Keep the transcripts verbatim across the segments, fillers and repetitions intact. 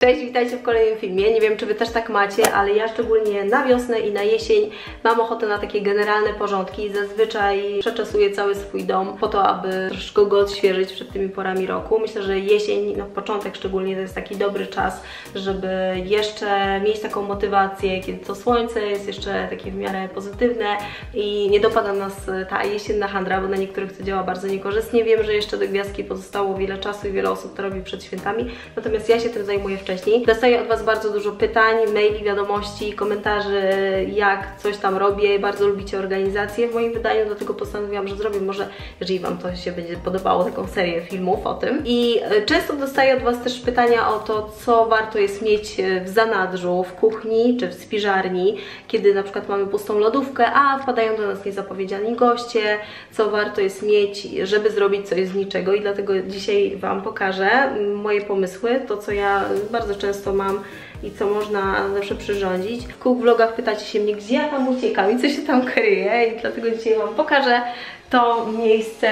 Cześć, witajcie w kolejnym filmie. Nie wiem, czy Wy też tak macie, ale ja szczególnie na wiosnę i na jesień mam ochotę na takie generalne porządki. Zazwyczaj przeczesuję cały swój dom po to, aby troszkę go odświeżyć przed tymi porami roku. Myślę, że jesień, no początek szczególnie, to jest taki dobry czas, żeby jeszcze mieć taką motywację, kiedy to słońce jest jeszcze takie w miarę pozytywne i nie dopada nas ta jesienna handra, bo na niektórych to działa bardzo niekorzystnie. Wiem, że jeszcze do gwiazdki pozostało wiele czasu i wiele osób to robi przed świętami, natomiast ja się tym zajmuję wcześniej. Dostaję od Was bardzo dużo pytań, maili, wiadomości, komentarzy, jak coś tam robię. Bardzo lubicie organizację w moim wydaniu, dlatego postanowiłam, że zrobię może, jeżeli Wam to się będzie podobało, taką serię filmów o tym. I często dostaję od Was też pytania o to, co warto jest mieć w zanadrzu, w kuchni czy w spiżarni, kiedy na przykład mamy pustą lodówkę, a wpadają do nas niezapowiedziani goście, co warto jest mieć, żeby zrobić coś z niczego. I dlatego dzisiaj Wam pokażę moje pomysły, to co ja bardzo często mam i co można zawsze przyrządzić. W cook vlogach pytacie się mnie, gdzie ja tam uciekam i co się tam kryje, i dlatego dzisiaj Wam pokażę to miejsce.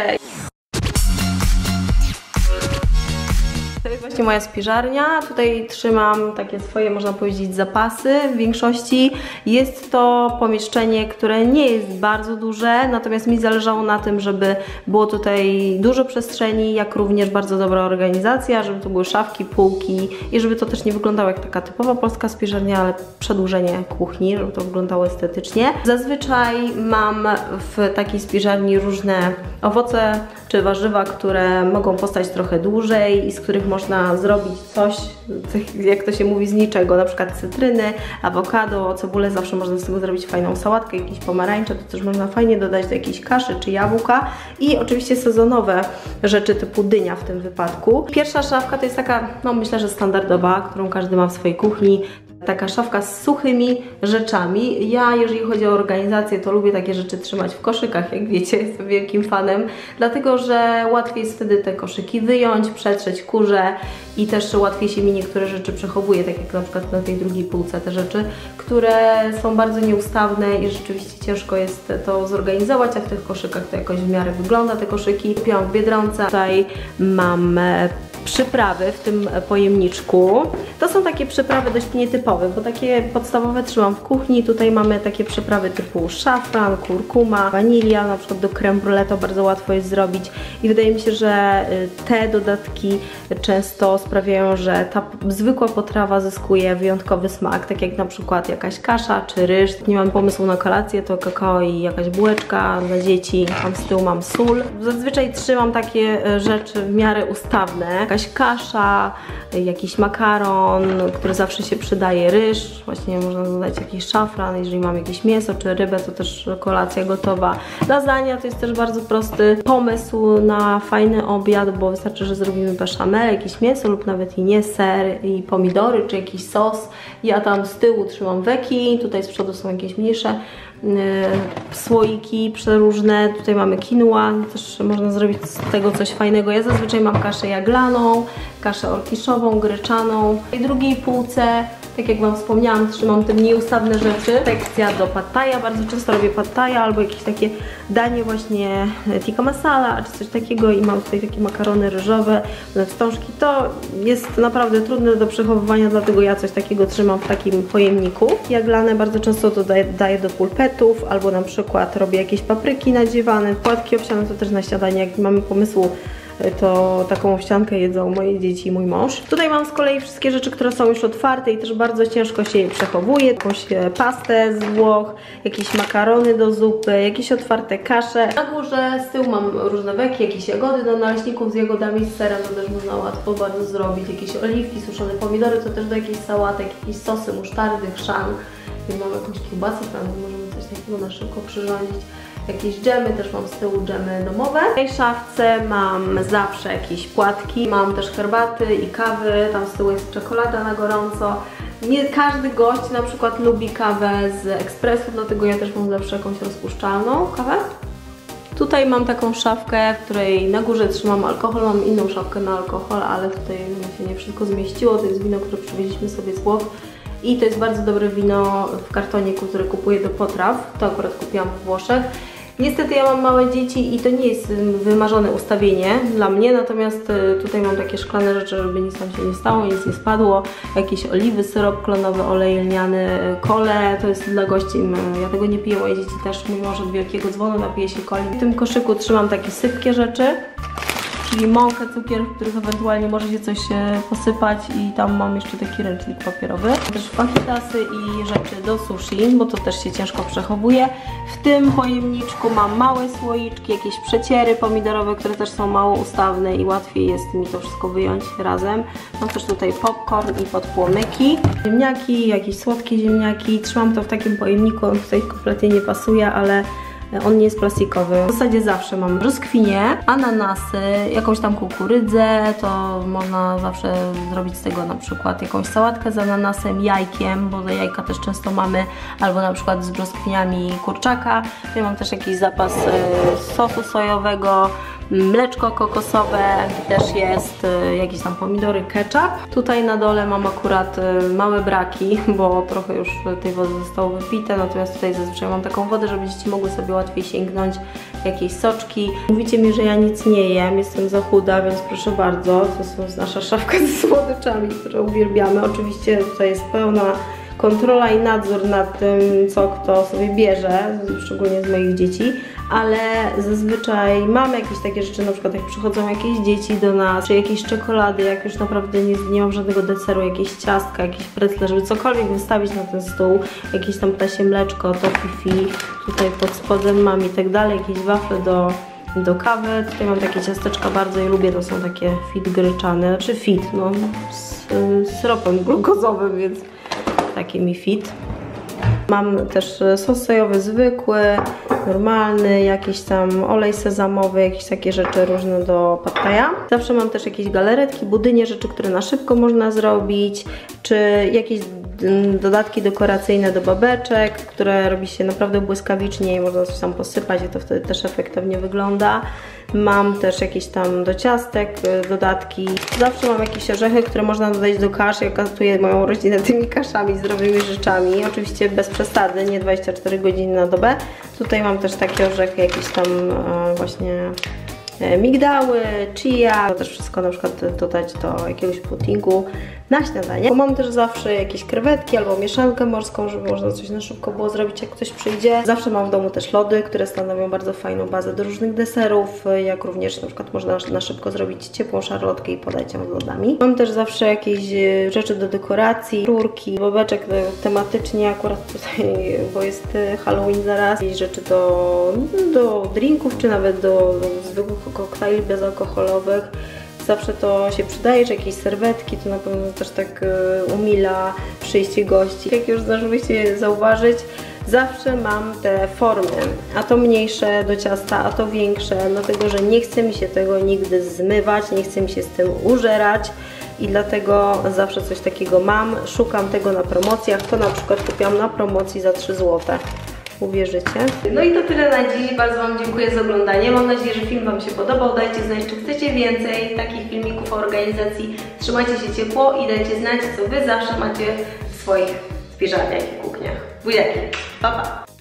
To jest właśnie moja spiżarnia. Tutaj trzymam takie swoje, można powiedzieć, zapasy. W większości jest to pomieszczenie, które nie jest bardzo duże, natomiast mi zależało na tym, żeby było tutaj dużo przestrzeni, jak również bardzo dobra organizacja, żeby to były szafki, półki i żeby to też nie wyglądało jak taka typowa polska spiżarnia, ale przedłużenie kuchni, żeby to wyglądało estetycznie. Zazwyczaj mam w takiej spiżarni różne owoce czy warzywa, które mogą postać trochę dłużej i z których można zrobić coś, jak to się mówi, z niczego, na przykład cytryny, awokado, cebulę, zawsze można z tego zrobić fajną sałatkę, jakieś pomarańcze, to też można fajnie dodać do jakiejś kaszy czy jabłka i oczywiście sezonowe rzeczy typu dynia w tym wypadku. Pierwsza szafka to jest taka, no myślę, że standardowa, którą każdy ma w swojej kuchni. Taka szafka z suchymi rzeczami. Ja, jeżeli chodzi o organizację, to lubię takie rzeczy trzymać w koszykach, jak wiecie, jestem wielkim fanem, dlatego że łatwiej jest wtedy te koszyki wyjąć, przetrzeć kurze i też łatwiej się mi niektóre rzeczy przechowuje, tak jak na przykład na tej drugiej półce te rzeczy, które są bardzo nieustawne i rzeczywiście ciężko jest to zorganizować, a w tych koszykach to jakoś w miarę wygląda, te koszyki. Kupiłam w Biedronce. Tutaj mam przyprawy w tym pojemniczku. To są takie przyprawy dość nietypowe, bo takie podstawowe trzymam w kuchni. Tutaj mamy takie przyprawy typu szafran, kurkuma, wanilia, na przykład do creme brulee to bardzo łatwo jest zrobić i wydaje mi się, że te dodatki często sprawiają, że ta zwykła potrawa zyskuje wyjątkowy smak, tak jak na przykład jakaś kasza czy ryż. Nie mam pomysłu na kolację, to kakao i jakaś bułeczka dla dzieci. Tam z tyłu mam sól. Zazwyczaj trzymam takie rzeczy w miarę ustawne. Jakaś kasza, jakiś makaron, który zawsze się przydaje, ryż, właśnie można dodać jakiś szafran, jeżeli mam jakieś mięso czy rybę, to też kolacja gotowa. Lasagna to jest też bardzo prosty pomysł na fajny obiad, bo wystarczy, że zrobimy bechamel, jakieś mięso lub nawet i nie, ser i pomidory czy jakiś sos. Ja tam z tyłu trzymam weki, tutaj z przodu są jakieś mniejsze słoiki przeróżne, tutaj mamy quinoa, też można zrobić z tego coś fajnego. Ja zazwyczaj mam kaszę jaglaną, kaszę orkiszową, gryczaną. W drugiej półce, tak jak Wam wspomniałam, trzymam te nieustawne rzeczy. Sekcja do pad thaia, bardzo często robię pad thaia albo jakieś takie danie właśnie tikka masala czy coś takiego i mam tutaj takie makarony ryżowe, wstążki. To jest naprawdę trudne do przechowywania, dlatego ja coś takiego trzymam w takim pojemniku. Jaglane bardzo często to daję, daję do pulpetów albo na przykład robię jakieś papryki nadziewane, płatki owsiane to też na śniadanie, jak nie mamy pomysłu, to taką owsiankę jedzą moje dzieci i mój mąż. Tutaj mam z kolei wszystkie rzeczy, które są już otwarte i też bardzo ciężko się je przechowuje. Jakąś pastę z Włoch, jakieś makarony do zupy, jakieś otwarte kasze. Na górze z tyłu mam różne weki, jakieś jagody do naleśników z jagodami, z serem, to też można łatwo bardzo zrobić. Jakieś oliwki, suszone pomidory, to też do jakichś sałatek, jakieś sosy, musztardy, chrzan. I mam jakąś kiełbasę, tam możemy coś takiego na szybko przyrządzić. Jakieś dżemy, też mam z tyłu dżemy domowe. W tej szafce mam zawsze jakieś płatki, mam też herbaty i kawy, tam z tyłu jest czekolada na gorąco. Nie każdy gość na przykład lubi kawę z ekspresu, dlatego ja też mam zawsze jakąś rozpuszczalną kawę. Tutaj mam taką szafkę, w której na górze trzymam alkohol, mam inną szafkę na alkohol, ale tutaj mi się nie wszystko zmieściło, to jest wino, które przywieźliśmy sobie z Włoch. I to jest bardzo dobre wino w kartoniku, które kupuję do potraw, to akurat kupiłam w Włoszech. Niestety ja mam małe dzieci i to nie jest wymarzone ustawienie dla mnie, natomiast tutaj mam takie szklane rzeczy, żeby nic tam się nie stało, nic nie spadło. Jakieś oliwy, syrop klonowy, olej lniany, kole, to jest dla gości, ja tego nie piję, moje dzieci też, mimo że od wielkiego dzwonu napije się coli. W tym koszyku trzymam takie sypkie rzeczy, czyli mąkę, cukier, w których ewentualnie może się coś posypać i tam mam jeszcze taki ręcznik papierowy. Też fajitasy i rzeczy do sushi, bo to też się ciężko przechowuje. W tym pojemniczku mam małe słoiczki, jakieś przeciery pomidorowe, które też są mało ustawne i łatwiej jest mi to wszystko wyjąć razem. Mam też tutaj popcorn i podpłomyki, ziemniaki, jakieś słodkie ziemniaki. Trzymam to w takim pojemniku, on tutaj kompletnie nie pasuje, ale on nie jest plastikowy. W zasadzie zawsze mam brzoskwinie, ananasy, jakąś tam kukurydzę, to można zawsze zrobić z tego na przykład jakąś sałatkę z ananasem, jajkiem, bo do jajka też często mamy, albo na przykład z brzoskwiniami kurczaka. Ja mam też jakiś zapas sosu sojowego, mleczko kokosowe, też jest jakieś tam pomidory, ketchup. Tutaj na dole mam akurat małe braki, bo trochę już tej wody zostało wypite, natomiast tutaj zazwyczaj mam taką wodę, żeby dzieci mogły sobie łatwiej sięgnąć jakieś soczki. Mówicie mi, że ja nic nie jem, jestem za chuda, więc proszę bardzo, to jest nasza szafka ze słodyczami, które uwielbiamy. Oczywiście tutaj jest pełna kontrola i nadzór nad tym, co kto sobie bierze, szczególnie z moich dzieci, ale zazwyczaj mamy jakieś takie rzeczy, na przykład jak przychodzą jakieś dzieci do nas, czy jakieś czekolady, jak już naprawdę nie, nie mam żadnego deseru, jakieś ciastka, jakieś precle, żeby cokolwiek wystawić na ten stół, jakieś tam ptasie mleczko, to fifi, tutaj pod spodem mam i tak dalej, jakieś wafle do do kawy. Tutaj mam takie ciasteczka, bardzo je lubię, to są takie fit gryczane, czy fit, no z, z syropem glukozowym, więc takie mi fit. Mam też sos sojowy zwykły, normalny, jakiś tam olej sezamowy, jakieś takie rzeczy różne do pad thaja. Zawsze mam też jakieś galaretki, budynie, rzeczy, które na szybko można zrobić, czy jakieś dodatki dekoracyjne do babeczek, które robi się naprawdę błyskawicznie i można coś tam posypać i to wtedy też efektownie wygląda. Mam też jakieś tam do ciastek dodatki. Zawsze mam jakieś orzechy, które można dodać do kasz. Ja katuję moją rodzinę tymi kaszami, zdrowymi rzeczami. Oczywiście bez przesady, nie dwadzieścia cztery godziny na dobę. Tutaj mam też takie orzechy, jakieś tam e, właśnie migdały, chia, to też wszystko na przykład dodać do jakiegoś puddingu na śniadanie. Bo mam też zawsze jakieś krewetki albo mieszankę morską, żeby można coś na szybko było zrobić, jak ktoś przyjdzie. Zawsze mam w domu też lody, które stanowią bardzo fajną bazę do różnych deserów, jak również na przykład można na szybko zrobić ciepłą szarlotkę i podać ją z lodami. Mam też zawsze jakieś rzeczy do dekoracji, rurki, bobeczek tematycznie akurat tutaj, bo jest Halloween zaraz, jakieś rzeczy do, do drinków, czy nawet do, do zwykłych koktajli bezalkoholowych. Zawsze to się przydaje, że jakieś serwetki, to na pewno też tak y, umila przyjście gości. Jak już zdążyłyście zauważyć, zawsze mam te formy, a to mniejsze do ciasta, a to większe, dlatego że nie chce mi się tego nigdy zmywać, nie chce mi się z tym użerać i dlatego zawsze coś takiego mam. Szukam tego na promocjach, to na przykład kupiłam na promocji za trzy złote. Uwierzycie? No i to tyle na dziś. Bardzo Wam dziękuję za oglądanie. Mam nadzieję, że film Wam się podobał. Dajcie znać, czy chcecie więcej takich filmików o organizacji. Trzymajcie się ciepło i dajcie znać, co Wy zawsze macie w swoich spiżarniach i kuchniach. Buziaki. Pa, pa!